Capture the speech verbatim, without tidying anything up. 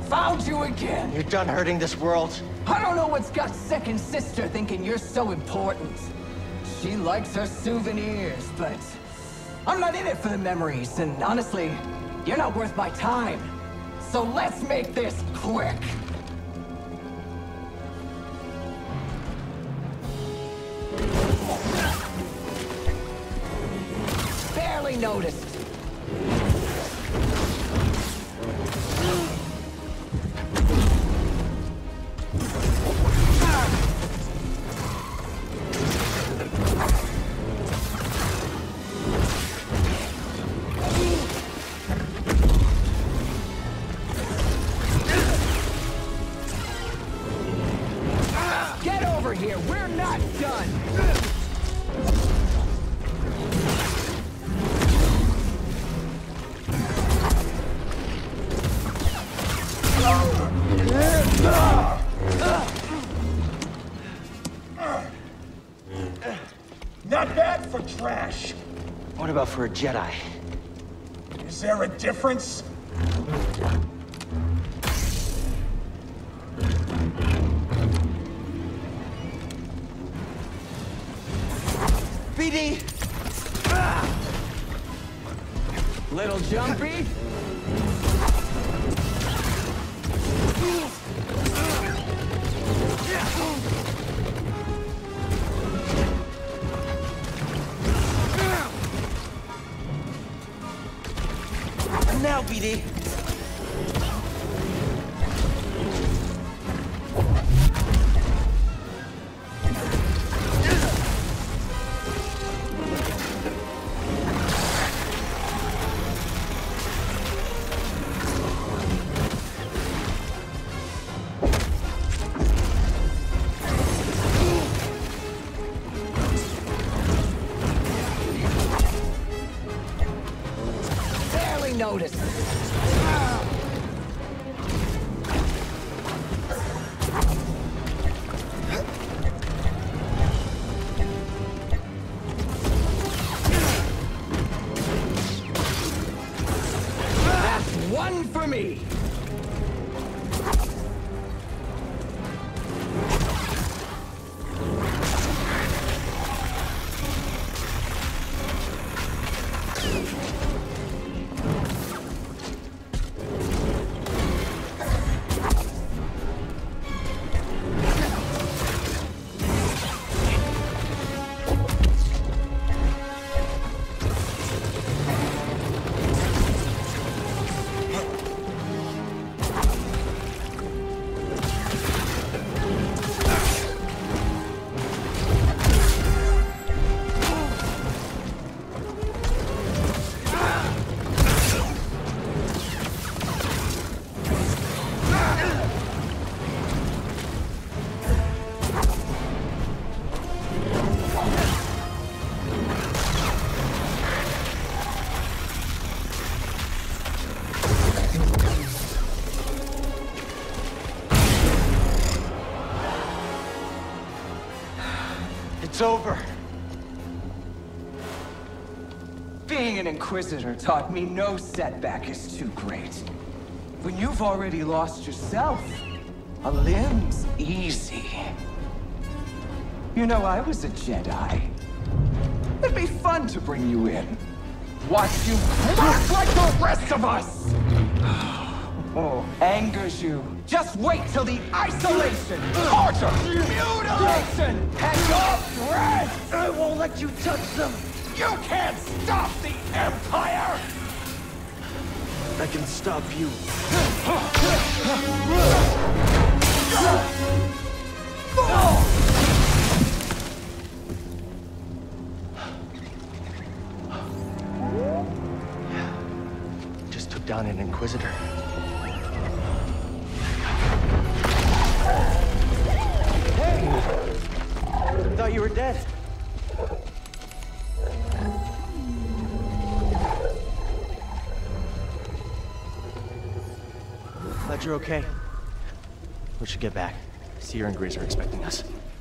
Found you again! You're done hurting this world. I don't know what's got second sister thinking you're so important. She likes her souvenirs, but I'm not in it for the memories, and honestly, you're not worth my time. So let's make this quick. Barely noticed. Get over here, we're not done! Not bad for trash. What about for a Jedi? Is there a difference? B D! Little jumpy? Now, B D! Barely noticed. That's one for me. It's over. Being an Inquisitor taught me no setback is too great. When you've already lost yourself, a limb's easy. You know, I was a Jedi. It'd be fun to bring you in. Watch you crack like the rest of us! Oh, angers you. Just wait till the isolation, torture, mutilation, and your breath! I won't let you touch them! You can't stop the Empire! I can stop you. Just took down an Inquisitor. Hey! Thought you were dead. Glad you're okay. We should get back. Cere and Greez are expecting us.